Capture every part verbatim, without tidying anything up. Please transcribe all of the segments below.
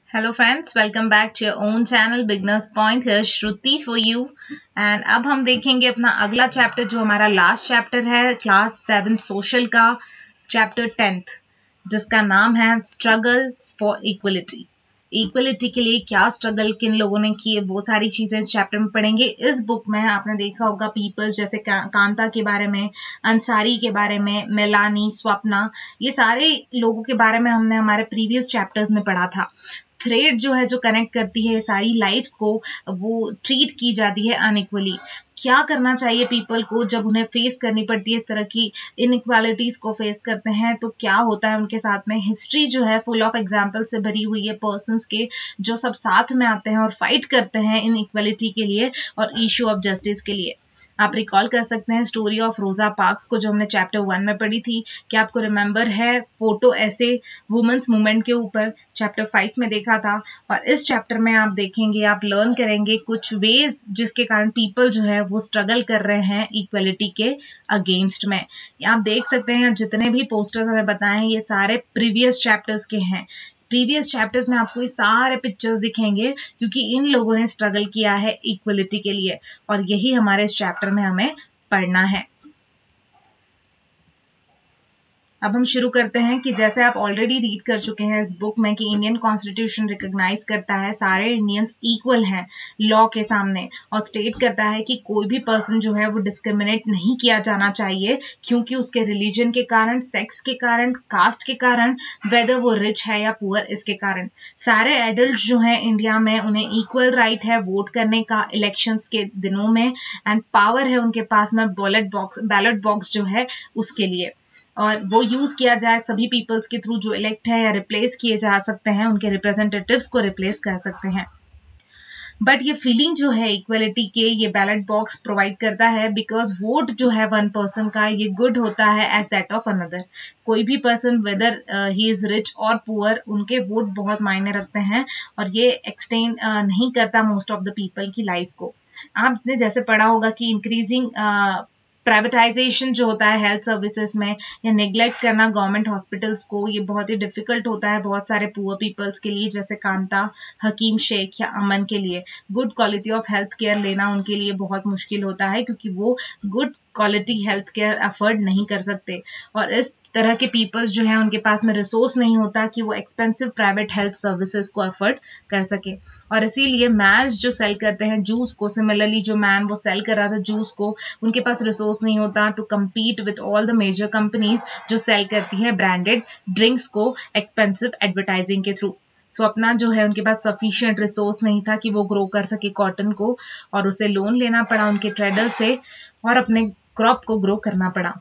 Hello friends, welcome back to your own channel Beginners Point. Here Shruti for you. And अब हम देखेंगे अपना अगला चैप्टर जो हमारा लास्ट चैप्टर है क्लास सेवन सोशल का चैप्टर टेंथ, जिसका नाम है स्ट्रगल फॉर इक्वलिटी। इक्वलिटी के लिए क्या स्ट्रगल किन लोगों ने किए, वो सारी चीजें इस चैप्टर में पढ़ेंगे। इस बुक में आपने देखा होगा पीपल्स जैसे का, कांता के बारे में, अंसारी के बारे में, मेलानी, स्वप्ना, ये सारे लोगों के बारे में हमने हमारे प्रीवियस चैप्टर्स में पढ़ा था। थ्रेड जो है जो कनेक्ट करती है सारी लाइफ्स को, वो ट्रीट की जाती है अनइक्वली। क्या करना चाहिए पीपल को जब उन्हें फेस करनी पड़ती है इस तरह की इनइक्वालिटीज को फेस करते हैं, तो क्या होता है उनके साथ में। हिस्ट्री जो है फुल ऑफ एग्जाम्पल से भरी हुई है पर्सन्स के जो सब साथ में आते हैं और फाइट करते हैं इनइक्वालिटी के लिए और इशू ऑफ जस्टिस के लिए। आप रिकॉल कर सकते हैं स्टोरी ऑफ रोजा पार्क्स को जो हमने चैप्टर वन में पढ़ी थी। क्या आपको रिमेम्बर है फोटो ऐसे वुमेन्स मूवमेंट के ऊपर चैप्टर फाइव में देखा था। और इस चैप्टर में आप देखेंगे, आप लर्न करेंगे कुछ वेज जिसके कारण पीपल जो है वो स्ट्रगल कर रहे हैं इक्वलिटी के अगेंस्ट में। आप देख सकते हैं जितने भी पोस्टर्स हमें बताए ये सारे प्रीवियस चैप्टर्स के हैं। प्रीवियस चैप्टर्स में आपको ये सारे पिक्चर्स दिखेंगे क्योंकि इन लोगों ने स्ट्रगल किया है इक्वलिटी के लिए और यही हमारे इस चैप्टर में हमें पढ़ना है। अब हम शुरू करते हैं कि जैसे आप ऑलरेडी रीड कर चुके हैं इस बुक में कि इंडियन कॉन्स्टिट्यूशन रिकॉग्नाइज करता है सारे इंडियंस इक्वल हैं लॉ के सामने और स्टेट करता है कि कोई भी पर्सन जो है वो डिस्क्रिमिनेट नहीं किया जाना चाहिए क्योंकि उसके रिलीजन के कारण, सेक्स के कारण, कास्ट के कारण, वेदर वो रिच है या पुअर, इसके कारण सारे एडल्ट जो हैं इंडिया में उन्हें इक्वल राइट है वोट करने का इलेक्शंस के दिनों में एंड पावर है उनके पास में बैलेट बॉक्स बैलेट बॉक्स जो है उसके लिए, और वो यूज किया जाए सभी पीपल्स के थ्रू जो इलेक्ट है या रिप्लेस किए जा सकते हैं, उनके रिप्रेजेंटेटिव्स को रिप्लेस कर सकते हैं। बट ये फीलिंग जो है इक्वलिटी के ये बैलेट बॉक्स प्रोवाइड करता है बिकॉज वोट जो है वन पर्सन का ये गुड होता है एज दैट ऑफ अनदर। कोई भी person whether he is rich और पुअर, उनके वोट बहुत मायने रखते हैं और ये एक्सटेंड uh, नहीं करता मोस्ट ऑफ द पीपल की लाइफ को। आपने जैसे पढ़ा होगा कि इंक्रीजिंग प्राइवेटाइजेशन जो होता है हेल्थ सर्विसेज में या नेग्लेक्ट करना गवर्नमेंट हॉस्पिटल्स को, ये बहुत ही डिफिकल्ट होता है बहुत सारे पुअर पीपल्स के लिए, जैसे कांता, हकीम शेख या अमन के लिए। Good quality of health care लेना उनके लिए बहुत मुश्किल होता है क्योंकि वो good quality health care afford नहीं कर सकते और इस तरह के पीपल्स जो हैं उनके पास में रिसोर्स नहीं होता कि वो एक्सपेंसिव प्राइवेट हेल्थ सर्विसेज को अफोर्ड कर सके। और इसीलिए मैच जो सेल करते हैं जूस को, सिमिलरली जो मैन वो सेल कर रहा था जूस को, उनके पास रिसोर्स नहीं होता to compete with all the major companies जो सेल करती है ब्रांडेड ड्रिंक्स को एक्सपेंसिव एडवर्टाइजिंग के थ्रू। स्वप्ना जो है उनके पास सफिशिएंट रिसोर्स नहीं था कि वो ग्रो कर सके कॉटन को और उसे लोन लेना पड़ा उनके ट्रेडर से और अपने क्रॉप को ग्रो करना पड़ा।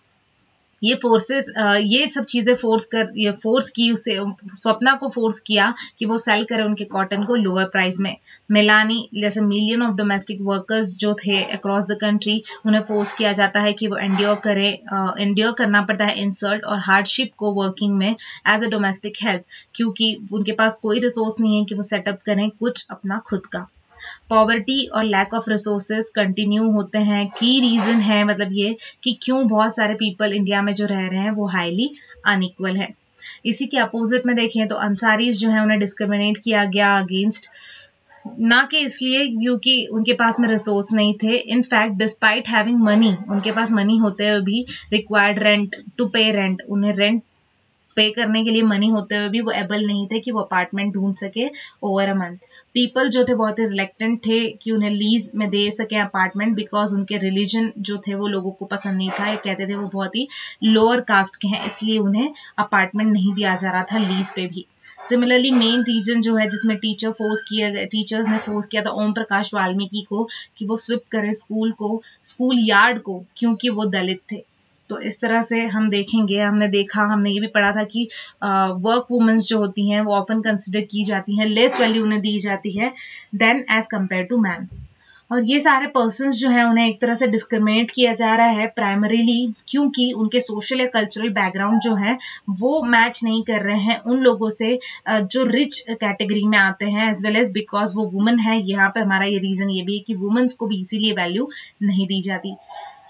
ये फोर्सेस ये सब चीजें फोर्स कर ये फोर्स की उसे स्वप्ना को फोर्स किया कि वो सेल करे उनके कॉटन को लोअर प्राइस में। मेलानी जैसे मिलियन ऑफ डोमेस्टिक वर्कर्स जो थे अक्रॉस द कंट्री, उन्हें फोर्स किया जाता है कि वो एंड्योर करें एंड्योर करना पड़ता है इंसल्ट और हार्डशिप को वर्किंग में एज अ डोमेस्टिक हेल्प, क्योंकि उनके पास कोई रिसोर्स नहीं है कि वो सेटअप करें कुछ अपना खुद का। पॉवर्टी और लैक ऑफ रिसोर्सेज कंटिन्यू होते हैं। की रीजन है मतलब ये कि क्यों बहुत सारे पीपल इंडिया में जो रह रहे हैं वो हाईली अनइक्वल है। इसी के अपोजिट में देखें तो अंसारीज जो है उन्हें डिस्क्रिमिनेट किया गया अगेंस्ट, ना कि इसलिए क्योंकि उनके पास में रिसोर्स नहीं थे। इनफैक्ट डिस्पाइट हैविंग मनी, उनके पास मनी होते हुए भी required rent to pay rent, उन्हें रेंट पे करने के लिए मनी होते हुए भी वो एबल नहीं थे कि वो अपार्टमेंट ढूंढ सके ओवर अ मंथ। पीपल जो थे बहुत ही रिलेक्टेंट थे कि उन्हें लीज में दे सके अपार्टमेंट बिकॉज उनके रिलीजन जो थे वो लोगों को पसंद नहीं था। ये कहते थे वो बहुत ही लोअर कास्ट के हैं, इसलिए उन्हें अपार्टमेंट नहीं दिया जा रहा था लीज पे भी। सिमिलरली मेन रीजन जो है जिसमें टीचर फोर्स किया गया टीचर्स ने फोर्स किया था ओम प्रकाश वाल्मीकि को कि वो स्विप करे स्कूल को, स्कूल यार्ड को, क्योंकि वो दलित थे। तो इस तरह से हम देखेंगे, हमने देखा, हमने ये भी पढ़ा था कि वर्क वुमेन्स जो होती हैं वो ऑफन कंसिडर की जाती हैं, लेस वैल्यू उन्हें दी जाती है then as compare to man. और ये सारे पर्सन्स जो हैं उन्हें एक तरह से डिस्क्रिमिनेट किया जा रहा है प्राइमरीली क्योंकि उनके सोशल या कल्चरल बैकग्राउंड जो है वो मैच नहीं कर रहे हैं उन लोगों से जो रिच कैटेगरी में आते हैं, एज वेल एज बिकॉज वो वुमेन है। यहाँ पे हमारा ये रीजन ये भी है कि वुमेन्स को भी इसीलिए वैल्यू नहीं दी जाती।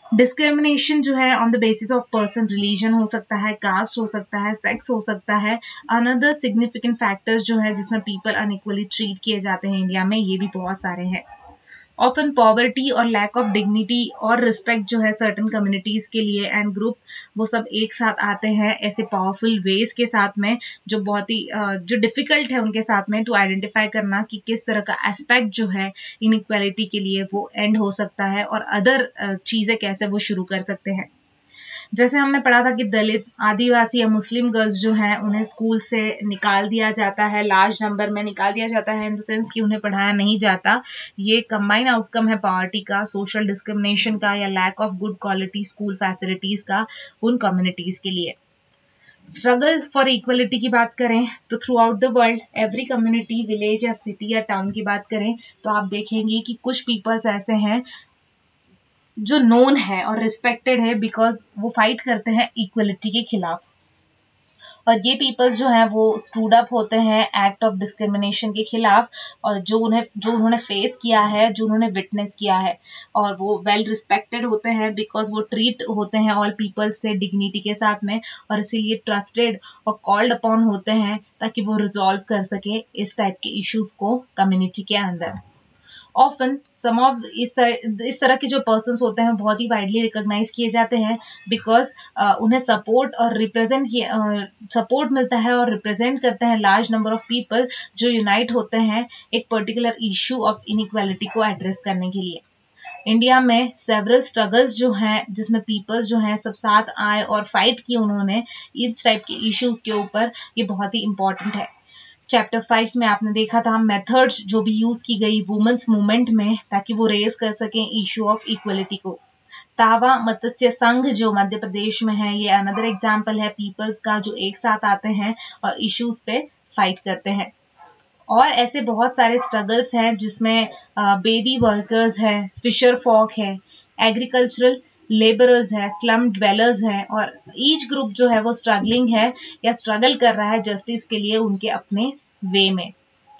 डिस्क्रिमिनेशन जो है on the basis of person, religion हो सकता है, कास्ट हो सकता है, सेक्स हो सकता है। अनदर सिग्निफिकेंट फैक्टर्स जो है जिसमें पीपल अनइक्वली ट्रीट किए जाते हैं इंडिया में, ये भी बहुत सारे हैं। ऑफन पॉवर्टी और लैक ऑफ डिग्निटी और रिस्पेक्ट जो है सर्टन कम्युनिटीज के लिए एंड ग्रुप, वो सब एक साथ आते हैं ऐसे पावरफुल वेज के साथ में, जो बहुत ही जो डिफिकल्ट है उनके साथ में टू आइडेंटिफाई करना कि किस तरह का एस्पेक्ट जो है इनइक्वालिटी के लिए वो एंड हो सकता है और अदर चीजें कैसे वो शुरू कर सकते हैं। जैसे हमने पढ़ा था कि दलित, आदिवासी या मुस्लिम गर्ल्स जो हैं उन्हें स्कूल से निकाल दिया जाता है, लार्ज नंबर में निकाल दिया जाता है इन द सेंस कि उन्हें पढ़ाया नहीं जाता। ये कंबाइन आउटकम है पॉवर्टी का, सोशल डिस्क्रिमिनेशन का या lack of good quality school facilities का उन कम्युनिटीज के लिए। स्ट्रगल फॉर इक्वलिटी की बात करें तो throughout the world every community, village या सिटी या टाउन की बात करें तो आप देखेंगे कि कुछ पीपल्स ऐसे हैं जो नोन है और रिस्पेक्टेड है बिकॉज वो फाइट करते हैं इक्वलिटी के खिलाफ। और ये पीपल्स जो हैं वो स्टूड अप होते हैं एक्ट ऑफ डिस्क्रिमिनेशन के खिलाफ, और जो उन्हें जो उन्होंने फेस किया है, जो उन्होंने विटनेस किया है, और वो वेल रिस्पेक्टेड होते हैं बिकॉज वो ट्रीट होते हैं ऑल पीपल्स से डिग्निटी के साथ में, और इसीलिए ट्रस्टेड और कॉल्ड अपॉन होते हैं ताकि वो रिजॉल्व कर सके इस टाइप के इश्यूज को कम्युनिटी के अंदर। ऑफन सम ऑफ इस तरह इस तरह के जो पर्सन्स होते हैं बहुत ही वाइडली रिकॉग्नाइज किए जाते हैं बिकॉज uh, उन्हें सपोर्ट और रिप्रेजेंट सपोर्ट uh, मिलता है और रिप्रेजेंट करते हैं लार्ज नंबर ऑफ पीपल जो यूनाइट होते हैं एक पर्टिकुलर इशू ऑफ इनइक्वालिटी को एड्रेस करने के लिए। इंडिया में सेवरल स्ट्रगल्स जो हैं जिसमें पीपल्स जो हैं सब साथ आए और फाइट की उन्होंने इस टाइप के इश्यूज के ऊपर, ये बहुत ही इंपॉर्टेंट है। चैप्टर फाइव में आपने देखा था मेथड्स जो भी यूज की गई वुमेन्स मूवमेंट में ताकि वो रेज कर सकें इशू ऑफ इक्वलिटी को। तावा मत्स्य संघ जो मध्य प्रदेश में है, ये अनदर एग्जाम्पल है पीपल्स का जो एक साथ आते हैं और इश्यूज पे फाइट करते हैं। और ऐसे बहुत सारे स्ट्रगल्स हैं जिसमें बेदी वर्कर्स है, फिशर फॉक है, एग्रीकल्चरल लेबरर्स है, स्लम ड्वेलर्स हैं, और ईच ग्रुप जो है वो स्ट्रगलिंग है या स्ट्रगल कर रहा है जस्टिस के लिए उनके अपने वे में।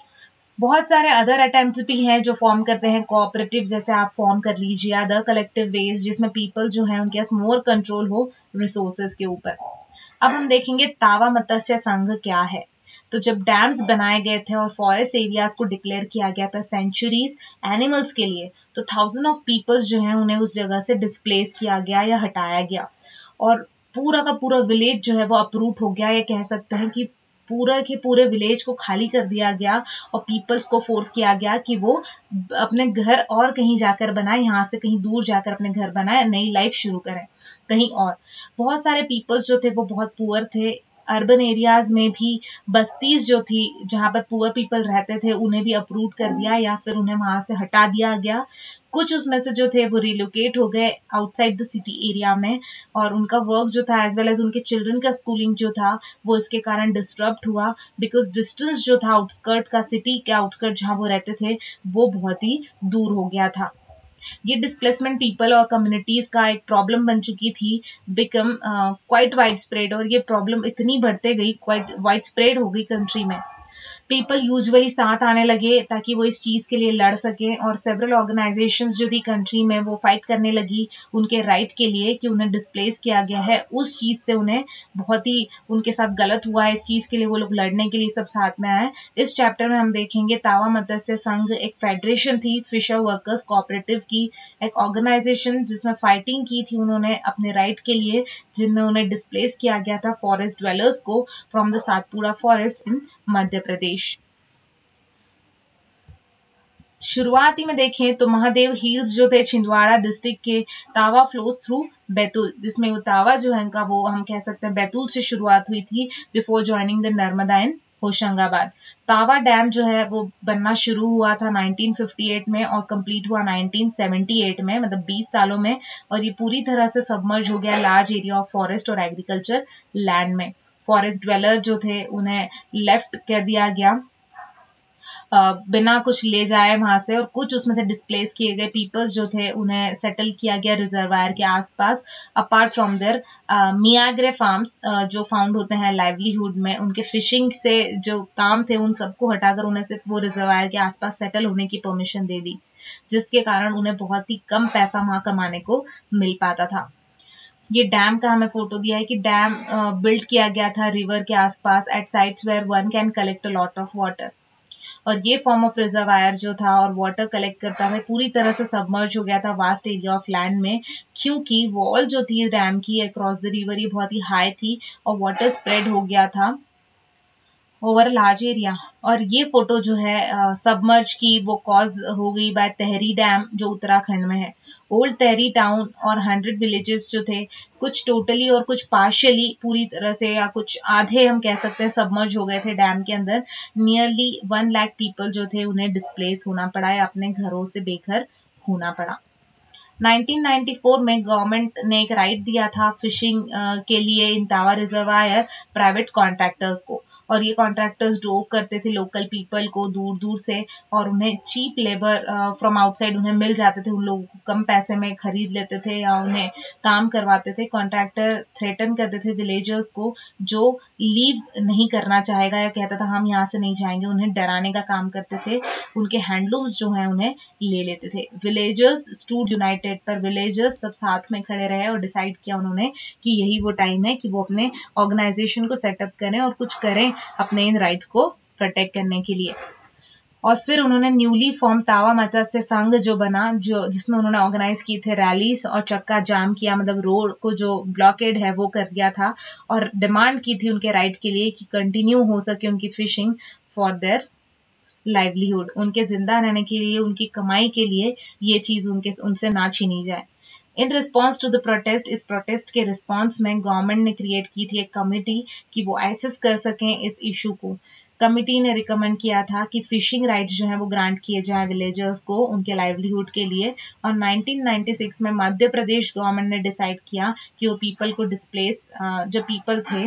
बहुत सारे अदर अटेम्प्ट्स भी हैं जो फॉर्म करते हैं कोऑपरेटिव, जैसे आप फॉर्म कर लीजिए अदर कलेक्टिव वेज जिसमें पीपल जो है उनके पास मोर कंट्रोल हो रिसोर्सेज के ऊपर। अब हम देखेंगे तावा मत्स्य संघ क्या है। तो जब डैम्स बनाए गए थे और फॉरेस्ट एरियाज को डिक्लेयर किया गया था सेंचुरीज एनिमल्स के लिए, तो थाउजेंड ऑफ पीपल्स जो हैं उन्हें उस जगह से डिस्प्लेस किया गया या हटाया गया, और पूरा का पूरा विलेज जो है वो अपरूट हो गया। ये कह सकते हैं कि पूरा के पूरे विलेज को खाली कर दिया गया और पीपल्स को फोर्स किया गया कि वो अपने घर और कहीं जाकर बनाए, यहाँ से कहीं दूर जाकर अपने घर बनाए, नई लाइफ शुरू करें कहीं और। बहुत सारे पीपल्स जो थे वो बहुत पुअर थे। अर्बन एरियाज में भी बस्तीज जो थी जहाँ पर पुअर पीपल रहते थे उन्हें भी अपरूट कर दिया या फिर उन्हें वहां से हटा दिया गया। कुछ उसमें से जो थे वो रिलोकेट हो गए आउटसाइड द सिटी एरिया में, और उनका वर्क जो था एज वेल एज उनके चिल्ड्रन का स्कूलिंग जो था वो इसके कारण डिस्टर्ब्ड हुआ बिकॉज डिस्टेंस जो था आउटस्कर्ट का, सिटी के आउटस्कर्ट जहाँ वो रहते थे वो बहुत ही दूर हो गया था। ये डिस्प्लेसमेंट पीपल और कम्युनिटीज का एक प्रॉब्लम बन चुकी थी, बिकम क्वाइट वाइड स्प्रेड, और ये प्रॉब्लम इतनी बढ़ते गई, क्वाइट वाइड स्प्रेड हो गई कंट्री में। पीपल यूजुअली साथ आने लगे ताकि वो इस चीज के लिए लड़ सकें, और सेवरल ऑर्गेनाइजेशंस जो थी कंट्री में वो फाइट करने लगी उनके राइट के लिए कि उन्हें डिस्प्लेस किया गया है, उस चीज से उन्हें बहुत ही उनके साथ गलत हुआ है, इस चीज के लिए वो लोग लड़ने के लिए सब साथ में आए। इस चैप्टर में हम देखेंगे तावा मत्स्य संघ एक फेडरेशन थी फिशर वर्कर्स कोऑपरेटिव की, एक ऑर्गेनाइजेशन जिसमें फाइटिंग की थी उन्होंने अपने राइट के लिए, जिनमें उन्हें डिस्प्लेस किया गया था फॉरेस्ट ड्वेलर्स को from the Satpura forest in Madhya Pradesh. शुरुआती में देखें तो महादेव हिल्स जो थे छिंदवाड़ा डिस्ट्रिक्ट के, तावा फ्लोज थ्रू बैतूल, जिसमें वो तावा जो है इनका वो हम कह सकते हैं बैतूल से शुरुआत हुई थी before joining the Narmada in Hoshangabad. Tawa dam जो है वो बनना शुरू हुआ था नाइनटीन फिफ्टी एट में और कंप्लीट हुआ नाइनटीन सेवेंटी एट में, मतलब बीस सालों में, और ये पूरी तरह से सबमर्ज हो गया लार्ज एरिया ऑफ फॉरेस्ट और एग्रीकल्चर लैंड में। फॉरेस्ट ड्वेलर जो थे उन्हें लेफ्ट कर दिया गया। बिना कुछ ले जाए वहां से, और कुछ उसमें से डिस्प्लेस किए गए पीपल्स जो थे उन्हें सेटल किया गया रिजर्वायर के आसपास, apart from their meagre farms जो फाउंड होते हैं लाइवलीहुड में। उनके फिशिंग से जो काम थे उन सबको हटाकर उन्हें सिर्फ वो रिजर्वायर के आसपास सेटल होने की परमिशन दे दी, जिसके कारण उन्हें बहुत ही कम पैसा वहां कमाने को मिल पाता था। ये डैम का हमें फोटो दिया है कि डैम बिल्ड किया गया था रिवर के आसपास at sites where one can collect a lot of water. और ये फॉर्म ऑफ रिजर्वायर जो था और वाटर कलेक्ट करता है पूरी तरह से सबमर्ज हो गया था वास्ट एरिया ऑफ लैंड में, क्योंकि वॉल जो थी डैम की अक्रॉस द रिवर ये बहुत ही हाई थी और वाटर स्प्रेड हो गया था ओवर लार्ज एरिया। और ये फोटो जो है सबमर्ज की वो कॉज हो गई बाय तहरी डैम जो उत्तराखंड में है। ओल्ड तहरी टाउन और हंड्रेड विलेजेस जो थे, कुछ टोटली और कुछ पार्शियली पूरी तरह से या कुछ आधे हम कह सकते हैं सबमर्ज हो गए थे डैम के अंदर। नियरली वन लाख पीपल जो थे उन्हें डिस्प्लेस होना पड़ा या अपने घरों से बेघर होना पड़ा। नाइनटीन नाइंटी फोर में गवर्नमेंट ने एक राइट दिया था फिशिंग के लिए इन तावा रिजर्वायर प्राइवेट कॉन्ट्रैक्टर्स को, और ये कॉन्ट्रैक्टर्स ड्रोव करते थे लोकल पीपल को दूर दूर से और उन्हें चीप लेबर फ्रॉम आउटसाइड उन्हें मिल जाते थे, उन लोगों को कम पैसे में खरीद लेते थे या उन्हें काम करवाते थे। कॉन्ट्रैक्टर थ्रेटन करते थे विलेजर्स को जो लीव नहीं करना चाहेगा या कहता था हम यहाँ से नहीं जाएंगे, उन्हें डराने का काम करते थे। उनके हैंडलूम्स जो हैं उन्हें ले लेते थे। विलेजर्स स्टूड यूनाइटेड, पर विलेजर्स सब साथ में खड़े रहे और डिसाइड किया उन्होंने कि यही वो टाइम है कि वो अपने ऑर्गेनाइजेशन को सेटअप करें और कुछ करें अपने इन राइट्स को प्रोटेक्ट करने के लिए। और फिर उन्होंने न्यूली फॉर्म तावा मत्स्य संघ जो बना, जो जिसमें उन्होंने ऑर्गेनाइज किए थे रैलीज और चक्का जाम किया, मतलब रोड को जो ब्लॉकेड है वो कर दिया था और डिमांड की थी उनके राइट के लिए कि कंटिन्यू हो सके उनकी फिशिंग फॉर देयर लाइवलीहुड, उनके जिंदा रहने के लिए, उनकी कमाई के लिए ये चीज उनके उनसे ना छीनी जाए। In response to the protest, इस प्रोटेस्ट के रिस्पॉन्स में गवर्नमेंट ने क्रिएट की थी एक कमिटी कि वो एसेस कर सकें इस इशू को। कमिटी ने रिकमेंड किया था कि फिशिंग राइट्स जो है वो ग्रांट किए जाएं विलेजर्स को उनके लाइवलीहुड के लिए। और नाइनटीन नाइंटी सिक्स में मध्य प्रदेश गवर्नमेंट ने डिसाइड किया कि वो पीपल को डिस्प्लेस, जो पीपल थे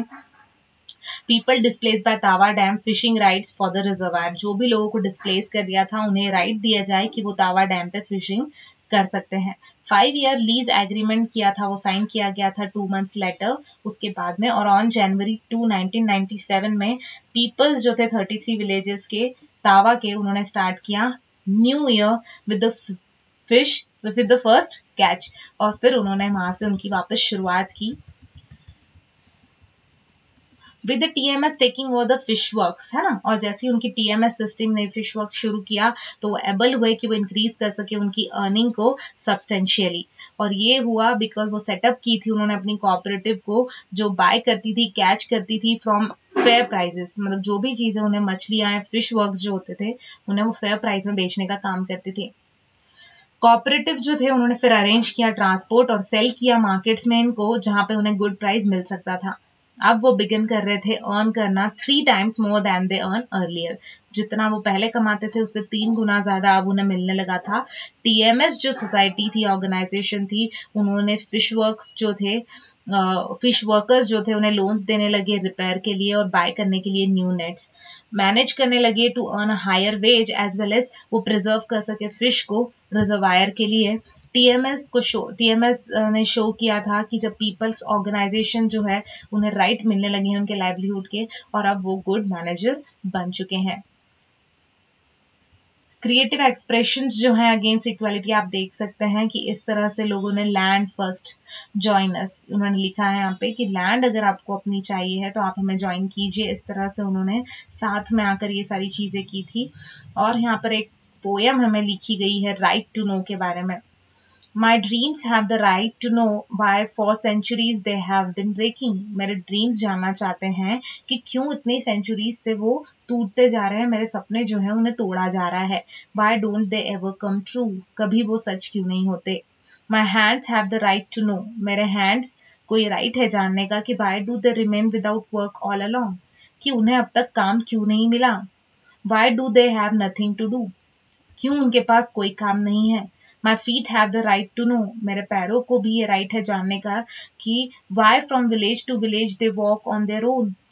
people displace by Tawa dam fishing rights for the reservoir, जो भी लोगों को डिस्प्लेस कर दिया था उन्हें राइट दिया जाए कि वो तावा डैम पे फिशिंग कर सकते हैं। फाइव ईयर लीज एग्रीमेंट किया था, वो साइन किया गया था टू मंथ्स लेटर उसके बाद में। और on January two nineteen ninety seven में पीपल्स जो थे थर्टी थ्री विलेजेस के तावा के, उन्होंने स्टार्ट किया new year with the fish with the first catch, और फिर उन्होंने वहां से उनकी वापस शुरुआत की with the TMS taking over the fish works, है ना। और जैसे ही उनकी टीएमएस सिस्टम ने फिश वर्क शुरू किया तो वो एबल हुए कि वो इंक्रीज कर सके उनकी अर्निंग को सब्सटेंशियली। और ये हुआ बिकॉज वो सेटअप की थी उन्होंने अपनी कोऑपरेटिव को, जो बाय करती थी, कैच करती थी फ्रॉम फेयर प्राइजेस, मतलब जो भी चीजें उन्हें मछलियां फिश वर्क्स जो होते थे उन्हें वो फेयर प्राइस में बेचने का काम करती थी। कोऑपरेटिव जो थे उन्होंने फिर अरेंज किया ट्रांसपोर्ट और सेल किया मार्केट्स में इनको, जहां पे उन्हें गुड प्राइस मिल सकता था। अब वो बिगिन कर रहे थे अर्न करना three times more than they earn earlier, जितना वो पहले कमाते थे उससे तीन गुना ज्यादा अब उन्हें मिलने लगा था। टीएमएस जो सोसाइटी थी, ऑर्गेनाइजेशन थी, उन्होंने फिश वर्क्स जो थे, फिश वर्कर्स जो थे उन्हें लोन्स देने लगे रिपेयर के लिए और बाय करने के लिए न्यू नेट्स, मैनेज करने लगे to earn a higher wage as well as वो प्रिजर्व कर सके फिश को रिजर्वायर के लिए। टीएमएस को शो टीएमएस ने शो किया था कि जब पीपल्स ऑर्गेनाइजेशन जो है उन्हें राइट मिलने लगे हैं उनके लाइवलीहुड के, और अब वो गुड मैनेजर बन चुके हैं। क्रिएटिव एक्सप्रेशंस जो है अगेंस्ट इक्वालिटी आप देख सकते हैं कि इस तरह से लोगों ने लैंड फर्स्ट जॉइन अस, उन्होंने लिखा है यहाँ पे कि लैंड अगर आपको अपनी चाहिए है तो आप हमें ज्वाइन कीजिए। इस तरह से उन्होंने साथ में आकर ये सारी चीजें की थी। और यहाँ पर एक पोयम हमें लिखी गई है राइट टू नो के बारे में। My dreams have the right to know why for centuries they have been breaking. मेरे ड्रीम्स जानना चाहते हैं कि क्यों इतनी सेंचुरीज से वो टूटते जा रहे हैं, मेरे सपने जो हैं उन्हें तोड़ा जा रहा है। Why don't they ever come true? कभी वो सच क्यों नहीं होते। My hands have the right to know. मेरे हैंड्स को ये राइट है जानने का कि why do they remain without work all along? कि उन्हें अब तक काम क्यों नहीं मिला। Why do they have nothing to do? क्यों उनके पास कोई काम नहीं है। My feet have the right to know. मेरे पैरों को भी ये राइट है जानने का कि why from village to village they walk on their own.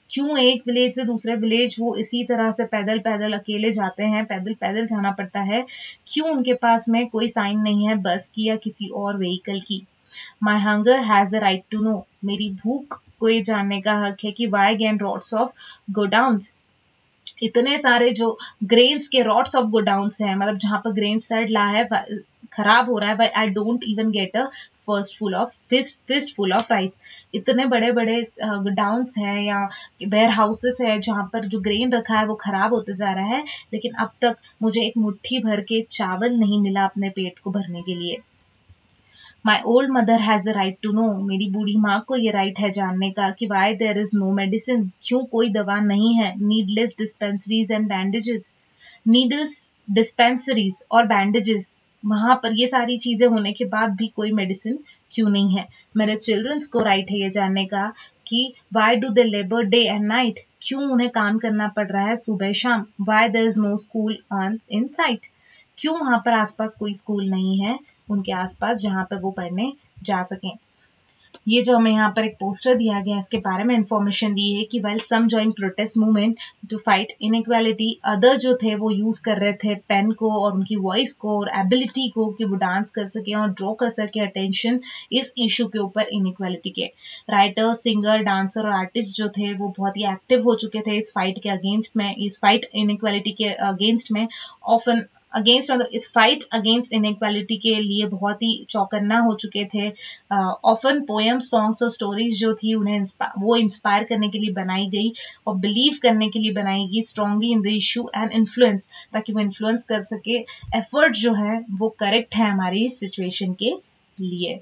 क्यों एक विलेज से दूसरे विलेज वो इसी तरह से पैदल पैदल अकेले जाते हैं, पैदल पैदल जाना पड़ता है, क्यों उनके पास में कोई साइन नहीं है बस की या किसी और व्हीकल की। My hunger has the right to know, मेरी भूख को ये जानने का हक है कि why grain rots of godowns, इतने सारे जो ग्रेन्स के रॉट्स ऑफ गोडाउन्स हैं, मतलब जहां पर ग्रेन सड़ रहा है, खराब हो रहा है, but I don't even get a first full of fist fist full of rice. इतने बड़े बड़े गोडाउन्स हैं या वेयर हाउसेस है जहां पर जो ग्रेन रखा है वो खराब होते जा रहा है, लेकिन अब तक मुझे एक मुट्ठी भर के चावल नहीं मिला अपने पेट को भरने के लिए। My old mother has the right to know, मेरी बूढ़ी माँ को ये राइट है जानने का कि why there is no medicine, क्यों कोई दवा नहीं है। Needless dispensaries and bandages, needles, dispensaries और बैंडेजेस, वहां पर ये सारी चीजें होने के बाद भी कोई मेडिसिन क्यों नहीं है। मेरे चिल्ड्रंस को राइट है ये जानने का कि why do they labour day and night, क्यों उन्हें काम करना पड़ रहा है सुबह शाम। Why there is no school on in sight, क्यों वहां पर आसपास कोई स्कूल नहीं है उनके आसपास जहां पर वो पढ़ने जा सकें। ये जो हमें यहाँ पर एक पोस्टर दिया गया है इसके बारे में इंफॉर्मेशन दी है कि well some join protest movement to fight inequality, other जो थे वो यूज कर रहे थे पेन को और उनकी वॉइस को और एबिलिटी को कि वो डांस कर सके और ड्रॉ कर सके अटेंशन इस इशू के ऊपर, इनइक्वालिटी के। राइटर, सिंगर, डांसर और आर्टिस्ट जो थे वो बहुत ही एक्टिव हो चुके थे इस फाइट के अगेंस्ट में, इस फाइट इनइक्वालिटी के अगेंस्ट में। ऑफन अगेंस्ट मतलब इस फाइट अगेंस्ट इनइक्वालिटी के लिए बहुत ही चौकन्ना हो चुके थे। ऑफन पोएम, सॉन्ग्स और स्टोरीज जो थी उन्हें वो इंस्पायर करने के लिए बनाई गई और बिलीव करने के लिए बनाई गई strongly in the issue and influence, ताकि वो इन्फ्लुएंस कर सके। एफर्ट जो है वो करेक्ट है हमारी सिचुएशन के लिए।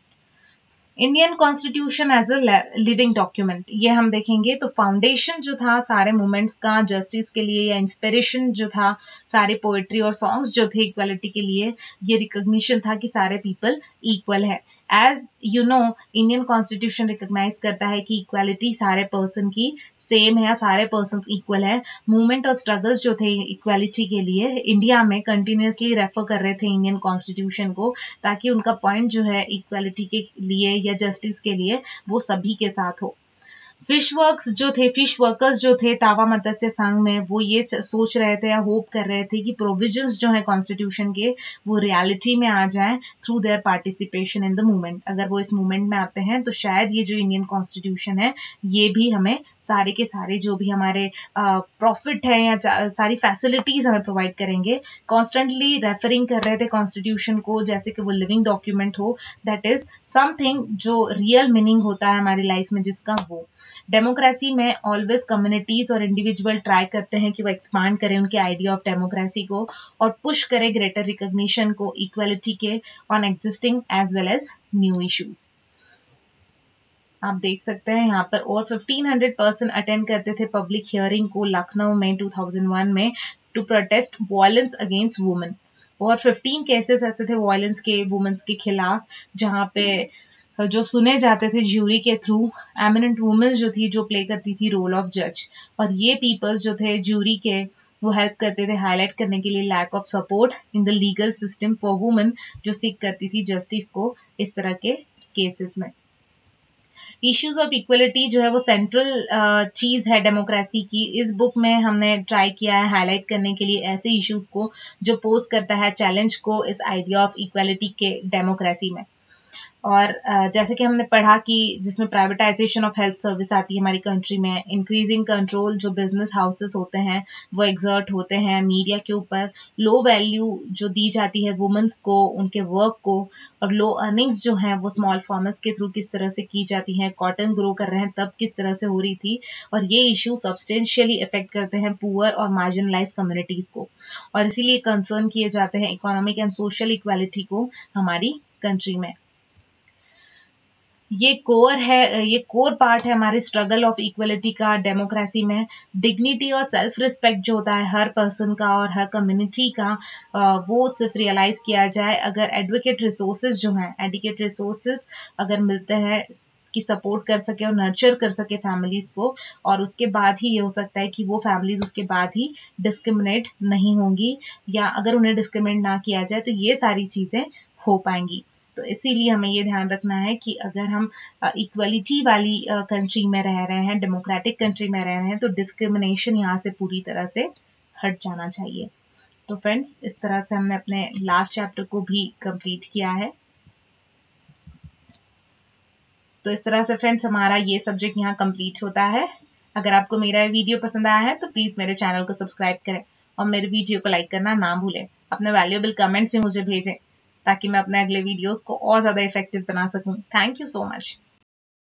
Indian constitution as a living document, ये हम देखेंगे तो फाउंडेशन जो था सारे मूवमेंट्स का जस्टिस के लिए या इंस्पिरेशन जो था सारे पोएट्री और सॉन्ग्स जो थे इक्वालिटी के लिए, ये रिकॉग्निशन था कि सारे पीपल इक्वल है। As you know Indian constitution recognise करता है कि इक्वालिटी सारे पर्सन की सेम है या सारे पर्सन इक्वल है। मूवमेंट और स्ट्रगल्स जो थे इक्वालिटी के लिए इंडिया में कंटिन्यूसली रेफर कर रहे थे इंडियन कॉन्स्टिट्यूशन को, ताकि उनका पॉइंट जो है इक्वालिटी के लिए या जस्टिस के लिए वो सभी के साथ हो। फिश वर्क्स जो थे फिश वर्कर्स जो थे तावा मत्स्य संघ में, वो ये सोच रहे थे या होप कर रहे थे कि प्रोविजंस जो है कॉन्स्टिट्यूशन के वो रियलिटी में आ जाएं through their participation in the movement. अगर वो इस मूवमेंट में आते हैं तो शायद ये जो इंडियन कॉन्स्टिट्यूशन है ये भी हमें सारे के सारे जो भी हमारे प्रॉफिट है या सारी फैसिलिटीज हमें प्रोवाइड करेंगे। कॉन्स्टेंटली रेफरिंग कर रहे थे कॉन्स्टिट्यूशन को जैसे कि वो लिविंग डॉक्यूमेंट हो, दैट इज समथिंग जो रियल मीनिंग होता है हमारी लाइफ में जिसका वो। डेमोक्रेसी में ऑलवेज कम्युनिटीज और इंडिविजुअल ट्राई करते हैं कि वो एक्सपांड करें उनके आइडिया ऑफ डेमोक्रेसी को और पुश करें ग्रेटर रिकॉग्निशन को इक्वालिटी के on existing as well as new issues. आप देख सकते हैं यहाँ पर और पंद्रह सौ पर्सन अटेंड करते थे पब्लिक हियरिंग को लखनऊ में दो हज़ार एक में to protest violence against women. और पंद्रह केसेस ऐसे थे वायलेंस के वुमेन्स के खिलाफ जहाँ पे जो सुने जाते थे ज्यूरी के थ्रू। एमिनेंट वुमेन जो थी जो प्ले करती थी रोल ऑफ जज, और ये पीपल्स जो थे ज्यूरी के वो हेल्प करते थे हाईलाइट करने के लिए lack of support in the legal system for women जो सीख करती थी जस्टिस को इस तरह के केसेस में। इश्यूज ऑफ इक्वलिटी जो है वो सेंट्रल चीज है डेमोक्रेसी की। इस बुक में हमने ट्राई किया है हाईलाइट करने के लिए ऐसे इश्यूज को जो पोज करता है चैलेंज को इस आइडिया ऑफ इक्वलिटी के डेमोक्रेसी में। और जैसे कि हमने पढ़ा कि जिसमें प्राइवेटाइजेशन ऑफ हेल्थ सर्विस आती है हमारी कंट्री में, इंक्रीजिंग कंट्रोल जो बिजनेस हाउसेस होते हैं वो एग्जर्ट होते हैं मीडिया के ऊपर, लो वैल्यू जो दी जाती है वुमेन्स को उनके वर्क को, और लो अर्निंग्स जो हैं वो स्मॉल फार्मर्स के थ्रू किस तरह से की जाती हैं, कॉटन ग्रो कर रहे हैं तब किस तरह से हो रही थी। और ये इशू सब्सटेंशियली इफेक्ट करते हैं पुअर और मार्जिनलाइज कम्युनिटीज को, और इसीलिए कंसर्न किए जाते हैं इकोनॉमिक एंड सोशल इक्वालिटी को हमारी कंट्री में। ये कोर है, ये कोर पार्ट है हमारे स्ट्रगल ऑफ इक्वलिटी का डेमोक्रेसी में। डिग्निटी और सेल्फ रिस्पेक्ट जो होता है हर पर्सन का और हर कम्युनिटी का, वो सिर्फ रियलाइज किया जाए अगर एडवोकेट रिसोर्सेज जो हैं, एडुकेट रिसोर्सेज अगर मिलते हैं कि सपोर्ट कर सके और नर्चर कर सके फैमिलीज को, और उसके बाद ही ये हो सकता है कि वो फैमिलीज उसके बाद ही डिस्क्रिमिनेट नहीं होंगी, या अगर उन्हें डिस्क्रिमिनेट ना किया जाए तो ये सारी चीजें हो पाएंगी। तो इसीलिए हमें ये ध्यान रखना है कि अगर हम इक्वलिटी वाली कंट्री में रह रहे हैं, डेमोक्रेटिक कंट्री में रह रहे हैं, तो डिस्क्रिमिनेशन यहाँ से पूरी तरह से हट जाना चाहिए। तो फ्रेंड्स, इस तरह से हमने अपने लास्ट चैप्टर को भी कंप्लीट किया है। तो इस तरह से फ्रेंड्स हमारा ये सब्जेक्ट यहाँ कंप्लीट होता है। अगर आपको मेरा वीडियो पसंद आया है तो प्लीज मेरे चैनल को सब्सक्राइब करें और मेरे वीडियो को लाइक करना ना भूलें। अपने वैल्यूएबल कमेंट्स भी मुझे भेजें ताकि मैं अपने अगले वीडियोस को और ज्यादा इफेक्टिव बना सकूं। Thank you so much.